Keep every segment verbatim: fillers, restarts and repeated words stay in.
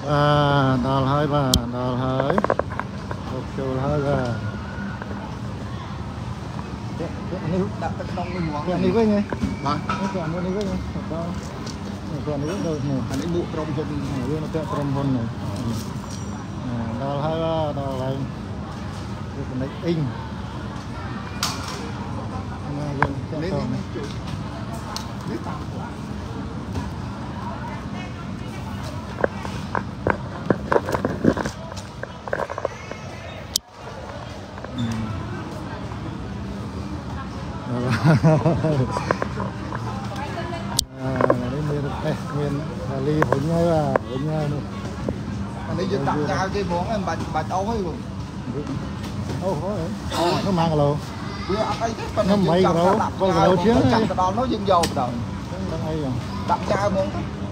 và đào hơi và đào hơi một chiều hơi và cái này đặt cái đông lên món cái này với nghe mà cái này với nghe đó cái này với này anh ấy mua trong hôn này với nó cái trong hôn này đào hơi và đào lại cái này in cái này miền ly hỗn nhau à hỗn nhau luôn anh ấy đặt ra cái món em bạch bạch ấu ấy luôn ấu hổ nó mang lô nó mấy cái đâu có cái đâu chứ cái đó nó dưng dầu rồi đặt ra món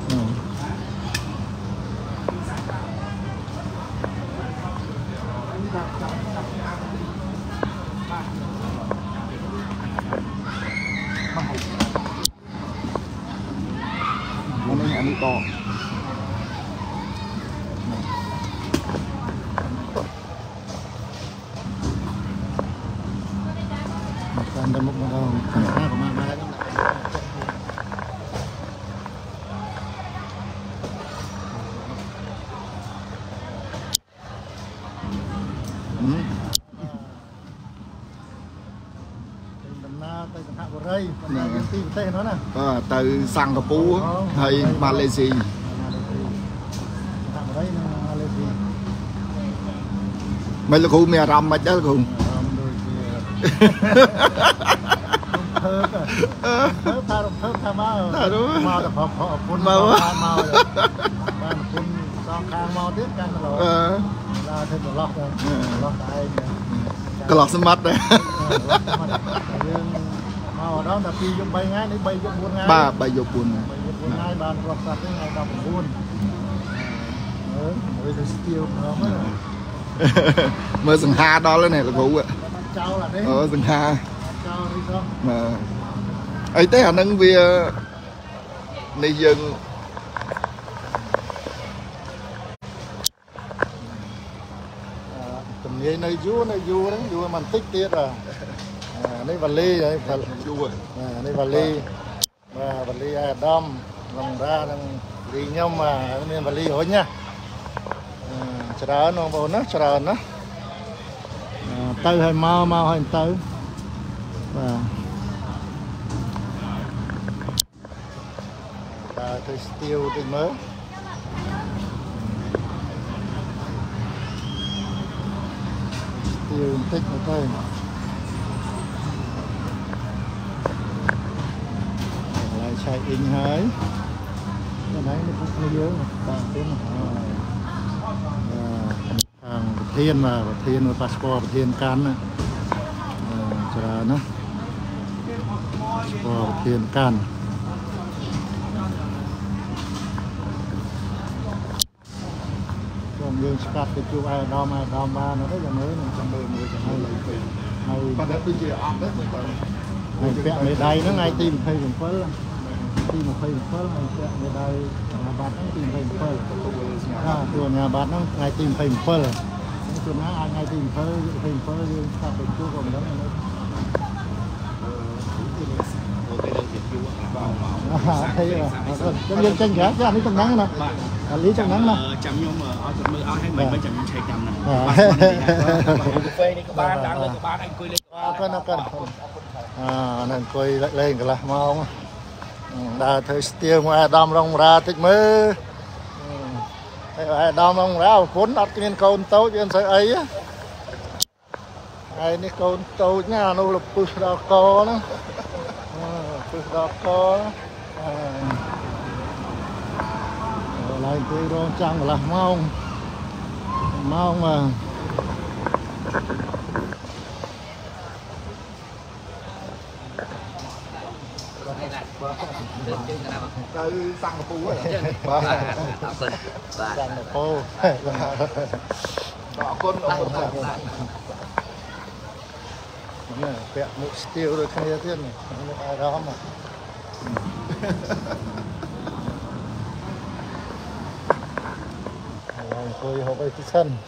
anh ấy to Hãy subscribe cho kênh Ghiền Mì Gõ để không bỏ lỡ những video hấp dẫn. À, từ Singapore hay Malaysia mấy lúc mẹ răm mấy đó cùng cái lọt sâm mắt đấy đó là khi dùng bay ngay đến bay dùng buôn ngay ba bay dùng buôn ngay bàn quạt sạt cái ngày đọc buôn mới được tiêu mới dừng ha đó lên này là cũ ạ ờ dừng ha mà ấy thế hả nâng vì này dừng tầm nghe nơi vua nơi vua đấy vua mình tích tiết à đây vật ly đấy vật đây vật ly và vật ly đom lòng ra ly nhau mà nên vật ly hối nha chờ nó bồn nó chờ nó tư hay mau mau hay tư và tôi tiêu tôi mới tiêu tích một thôi chạy in hơi cái đấy nó cũng hơi dưới ba tiếng hàng thiên mà thiên và passport thiên can chờ nó passport thiên can còn dương scat cái chú ai đom ai đom ba nó rất là mới này trong đời mười chẳng hay là hay còn đất tôi chỉ ẩm đấy này vẹn về đây nó ngay tìm thấy cũng phơi tìm một phơi phơi này vẹn về đây nhà bạn nó tìm thấy phơi àตัวnhà bạn nó ngay tìm thấy phơiตัวnó ai ngay tìm phơi thấy phơi dương scat cái chú còn đó này thấy rồi trong dân tranh gã chứ anh ấy trong nắng nè anh lý trong nắng nè chậm nhưng mà ở trong mưa ở hay mình mới chậm chạy chậm nè phê đi các bạn đang lên các bạn anh cười lên cân cân à nên cười lại lên cái là mau đã thấy tiêu ngoài đam rong ra thích mơ đam rong ra cuốn đặt cái câu tấu chuyện sợi ấy á ai đi câu tấu nhà nó là push đào co nó push đào co lại cười rong trăng là mau mau mà từ Singapore Singapore đỏ con ông này vẹn một tiêu rồi thay ra tiền này ai đó mà អង្គុយហូបអីទីសិន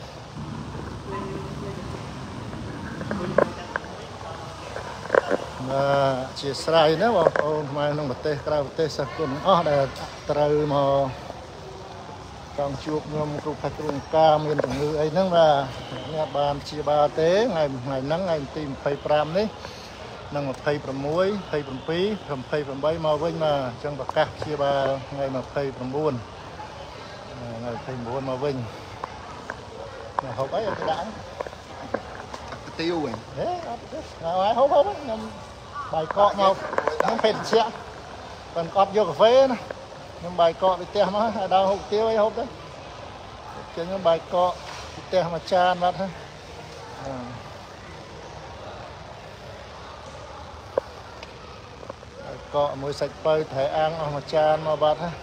ជាស្រ័យណាបងប្អូនខ្មែរក្នុងប្រទេសក្រៅប្រទេសសិស្សគុណអស់ដែលត្រូវមកចង់ជួបខ្ញុំគ្រូផាគ្រូអង្គការមានជំងឺអីហ្នឹងបាទអ្នកបានព្យាបាលទេថ្ងៃថ្ងៃហ្នឹងថ្ងៃទីยี่สิบห้าនេះនិងยี่สิบหก ยี่สิบเจ็ด ยี่สิบแปด ยี่สิบแปดមកវិញមកអញ្ចឹងប្រកាសព្យាបាលថ្ងៃยี่สิบเก้า ថ្ងៃยี่สิบเก้าមកវិញមកហូបអីអត់ដាក់ទាវវិញហេអត់ទេហើយហូបហូបខ្ញុំបាយកកមកខ្ញុំភេទជ្ជៈប៉ុន្តែអត់យកកាហ្វេណាខ្ញុំបាយកកទៅផ្ទះមកឲ្យដល់ហូបទាវអីហូបទៅចឹងខ្ញុំបាយកកទៅផ្ទះមួយចានបាត់ហើយបាយកកមួយសាច់បើត្រីអាំងអស់មួយចានមកបាត់ហើយ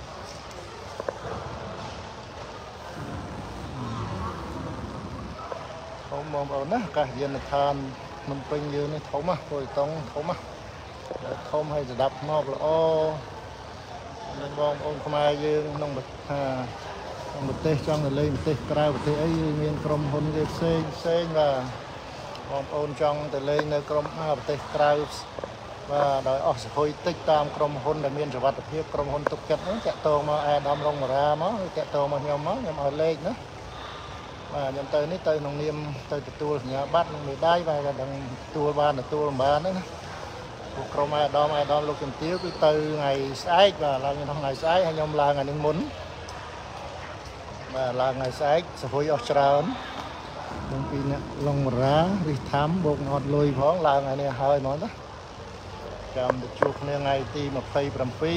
បងប្អូនណាអាកាសយានដ្ឋានភ្នំពេញយើងនេះធំណាស់ព្រោះតង់ធំណាស់ធំហើយស្ដាប់មកល្អនិងបងប្អូនខ្មែរយើងក្នុងក្នុងប្រទេសចង់ទៅលេងប្រទេសក្រៅប្រទេសអីមានក្រុមហ៊ុនគេផ្សេងផ្សេងបាទបងប្អូនចង់ទៅលេងនៅក្រុមប្រទេសក្រៅបាទដោយអស់សហគយតិចតាមក្រុមហ៊ុនដែលមានសុវត្ថិភាពក្រុមហ៊ុនទុកចិត្តហ្នឹងតាក់ទងមកអាដាមរងមារាមកតាក់ទងមកខ្ញុំមកខ្ញុំឲ្យលេខណាបាទខ្ញុំទៅនេះទៅក្នុងនាមទៅទទួលសញ្ញាបត្រនឹងមេដាយបាទក៏ដឹងទទួលបានទទួលបានហ្នឹងណាពួកក្រុមអាដាមអាដាមលោកជំទាវគឺទៅថ្ងៃស្អែកបាទឡើងថ្ងៃស្អែកហើយខ្ញុំឡើងថ្ងៃនេះមុនបាទឡើងថ្ងៃស្អែកសហគយអស់ច្រើនទាំងពីរអ្នកឡុងមារារិះថាំបូកអត់លុយផងឡើងថ្ងៃនេះហើយហ្មងណាចាំទៅជួបគ្នាថ្ងៃទីยี่สิบเจ็ดបាទថ្ងៃ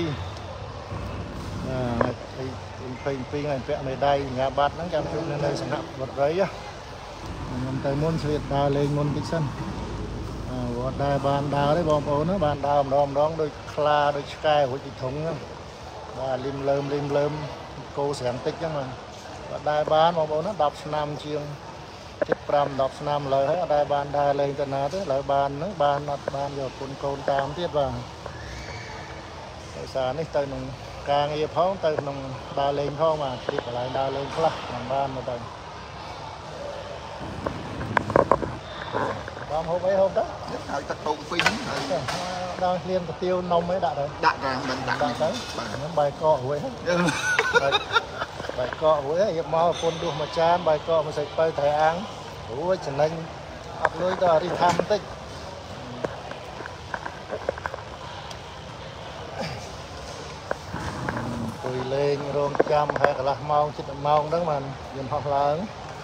ទីยี่สิบเจ็ดថ្ងៃពាក់មេដាយសញ្ញាបត្រហ្នឹងចាំជួបនៅនៅសំណាក់វត្តរីខ្ញុំទៅមុនស្វៀតដើរលេងមុនតិចសិនវត្តដែរបានដើរទេបងប្អូនណាបានដើរម្ដងម្ដងដូចខ្លាដូចឆ្កែរួចទីធុងហ្នឹងបាទលឹមលើមលឹមលើមគោស្រាំងតិចហ្នឹងបាទបាទដែរបានបងប្អូនណាដប់ឆ្នាំជាងជិតfive ដប់ឆ្នាំលើហើយអត់ដែរបានដើរលេងទៅណាទេឡើយបានហ្នឹងបានអត់បានយកគុណកូនតាមទៀតបាទដោយសារនេះទៅក្នុងការងារផងទៅក្នុងដើរលេងផងបាទទីកន្លែងដើរលេងខ្លះមិនបានមកទៅបងហូបអីហូបទៅហើយទឹកពងពីរហើយដល់គ្លៀនកាទៀវនំអីដាក់ទៅដាក់ចាមិនដាក់ដាក់ទៅខ្ញុំបាយកករួចហើយបាយកករួចហើយយកមកពុនដួសមួយចានបាយកកមួយសាច់បើត្រីអាំងរួចចំណេញអត់លុយទៅរីថាំបន្តិចអង្គុយលេងរោងចាំហើយកន្លះម៉ោងជិតម៉ោងហ្នឹងបានយន្តហោះឡើង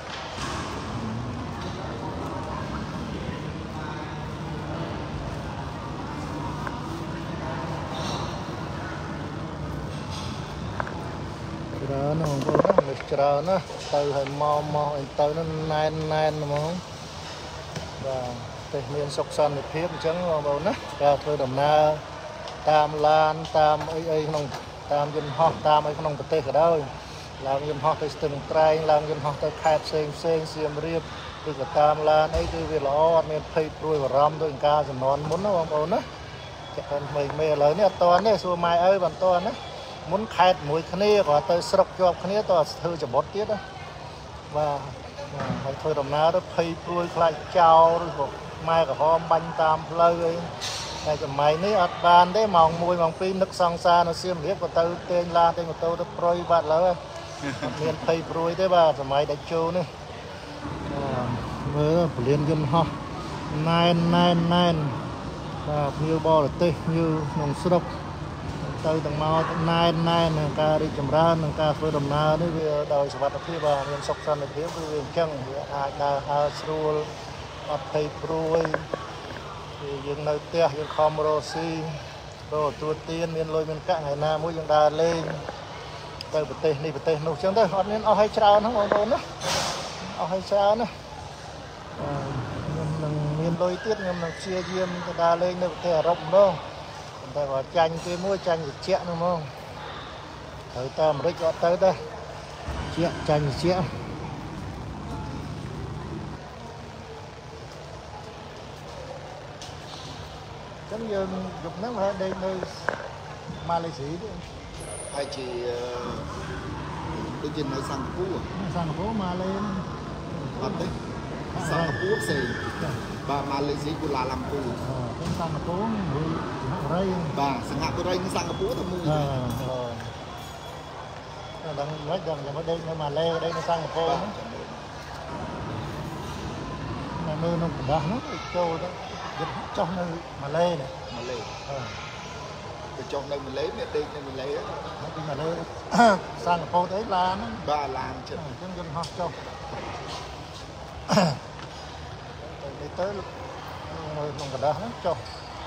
ច្រើនណាស់បងប្អូនណានេះច្រើនណាស់ទៅហើយមកមកអីទៅនោះណែនណែនហ្មងបាទតែមានសុខសន្តិភាពអញ្ចឹងបងប្អូនណាការធ្វើដំណើរតាមឡានតាមអីអីក្នុងតាមយន្តហោះតាមអីក្នុងប្រទេសក៏ដោយឡើងយន្តហោះទៅស្ទឹងត្រែងឡើងយន្តហោះទៅខេត្តផ្សេងផ្សេងសៀមរាបឬក៏តាមឡានអីគឺវាល្អអត់មានភ័យព្រួយបារម្ភដូចការជំនាន់មុនណាបងប្អូនណាចាក់តែថ្មីៗឥឡូវនេះអត់តនេះសួរម៉ែឪបន្តតណាមុនខេត្តមួយគ្នាគាត់ទៅស្រុកជាប់គ្នាទៅធ្វើចបុតទៀតណាបាទហើយធ្វើដំណើរទៅភ័យព្រួយខ្លាចចោលឬក៏ម៉ែក្រហមបាញ់តាមផ្លូវអីតែសម័យនេះអត់បានទេម៉ោងoneម៉ោងtwoនឹកសង្សារនៅសៀមរាបក៏ទៅទែងឡានទែងម៉ូតូទៅប្រុយបាត់ឡើយអត់មានភ័យព្រួយទេបាទសម័យដាច់ជោនេះមើលពលានយន្តហោះណែនណែនណែនបាទភ្ញៀវបរទេសភ្ញៀវក្នុងស្រុកទៅទាំងមកណែនណែននឹងការរីកចម្រើននឹងការធ្វើដំណើរនេះវាដោយសុវត្ថិភាពបាទមានសុខសន្តិភាពគឺវាអញ្ចឹងវាអាចដើរហើរស្រួលអត់ភ័យព្រួយយើងនៅផ្ទះយើងខំរកស៊ីរកទួទានមានលុយមានកាក់ថ្ងៃណាមួយយើងដើរលេងទៅប្រទេសនេះប្រទេសនោះអញ្ចឹងទៅអត់មានអស់ឲ្យច្រើនហ្នឹងបងប្អូនណាអស់ឲ្យច្រើនណាខ្ញុំនឹងមានលុយទៀតខ្ញុំនឹងព្យាយាមទៅដើរលេងនៅប្រទេសអឺរ៉ុបម្ដងតែគាត់ចាញ់គេមួយចាញ់ត្រជាក់នោះហ្មងត្រូវទៅអាមេរិកអត់ទៅដែរជាចាញ់ត្រជាក់ចឹងយើងយប់ហ្នឹងហើយដេកនៅម៉ាឡេស៊ីទេហើយជាដូចជានៅសិង្ហបុរីសិង្ហបុរីមកលេងអត់ទេសិង្ហបុរីផ្សេងបាទម៉ាឡេស៊ីគូឡាឡាំពូខ្ញុំសិង្ហបុរីមួយរៃបាទសិង្ហបុរីនិងសិង្ហបុរីទៅមួយអឺដល់មិនដឹងចាំមកដេកនៅម៉ាឡេដេកនៅសិង្ហបុរីនៅមើលក្នុងកណ្ដាស់នោះចូលទៅចុះនៅម៉ាឡេនេះម៉ាឡេអឺទៅចុះនៅម៉ាឡេមានដេកនៅម៉ាឡេពីម៉ាឡេសិង្ហបុរីទៅឡានបាទឡានចិត្តអញ្ចឹងយើងហោះចុះទៅទៅនៅក្នុងកណ្ដាស់ហ្នឹងចុះ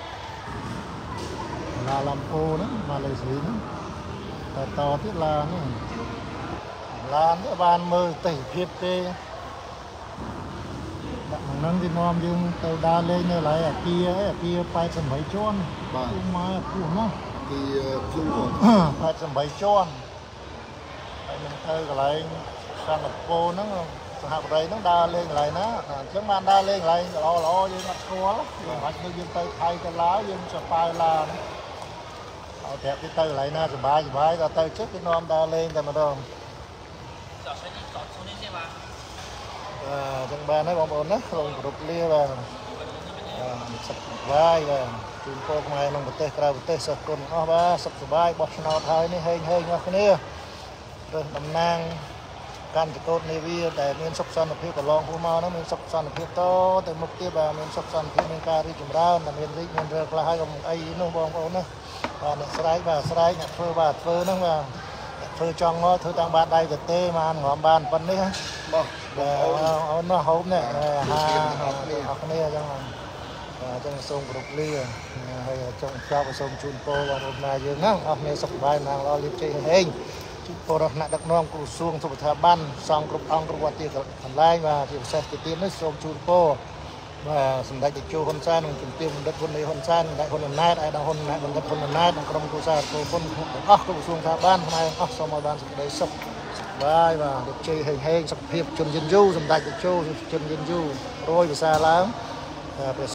ឡាឡាំពូហ្នឹងម៉ាឡេស៊ីហ្នឹងតែតទៀតឡានហ្នឹងឡាននេះបានមើលទេសភាពទេដាក់ក្នុងហ្នឹងវានាំយើងទៅដើរលេងនៅកន្លែងអាគារអាគារแปดสิบแปดជាន់បាទមកពោះនោះពីភ្លូแปดสิบแปดជាន់ហើយនឹងទៅកន្លែងសិង្ហបុរីហ្នឹងសហបរិយហ្នឹងដើរលេងកន្លែងណាអញ្ចឹងបានដើរលេងកន្លែងល្អល្អយើងអត់ស្គាល់យើងអាចទៅយើងទៅថៃទៅឡាវយើងសប៉ាយឡានឲ្យប្រាប់គេទៅកន្លែងណាសុបាយសុបាយដល់ទៅជិះគេនាំដើរលេងតែម្ដងអឺចឹងបានហើយបងប្អូនណាក្នុងគ្រប់លាបាទសុខសប្បាយបាទជូនពរខ្មែរក្នុងប្រទេសក្រៅប្រទេសសិស្សគុណអស់បាទសុខសប្បាយបោះឆ្នោតហើយនេះហេងហេងអស់គ្នារើសតំណាងកាន់ចកោតនាវាដែលមានសុខសន្តិភាពកន្លងពោះមកហ្នឹងមានសុខសន្តិភាពតទៅមុខទៀតបាទមានសុខសន្តិភាពមានការរីកចម្រើនមានរីកមានរើខ្លះហើយកុំអីនោះបងប្អូនណាបាទអ្នកស្រែកបាទស្រែកអ្នកធ្វើបាទធ្វើហ្នឹងបាទធ្វើចង់មកធ្វើតាមបាតដៃទៅទេបានងំបានប៉ុណ្នេះបាទបាទអូននោះហូបនេះហាអស់គ្នាអស់គ្នាអញ្ចឹងបាទអញ្ចឹងសូមគោរពលាហើយចង់ចប់សូមជូនពរបងប្អូនណាយើងហ្នឹងអស់គ្នាសុខសប្បាយណាស់ល្អលៀបជ័យហេងជូនពរថ្នាក់ដឹកនាំក្រសួងសុខាភិបាលសង្ឃគ្រប់អង្គគ្រប់វត្តទីកន្លែងបាទជាពិសេសទៅទៀតនេះសូមជូនពរបាទសម្ដេចតេជោហ៊ុនសែននិងជំទាវបណ្ឌិតហ៊ុនហ៊ុនសែនសម្ដេចហ៊ុនអំណាចឯកឧត្តមហ៊ុនបណ្ឌិតហ៊ុនអំណាចនិងក្រុមគូសារគោពុនទាំងអស់គ្រប់ក្រសួងស្ថាប័នផ្នែកអស់សូមឲ្យបានសេចក្តីសុខបាយបាទលៀបជ័យហេងហេងសុខភាពជនយឺនយូរសម្ដេចតេជោជនយឺនយូររយភាសាឡើង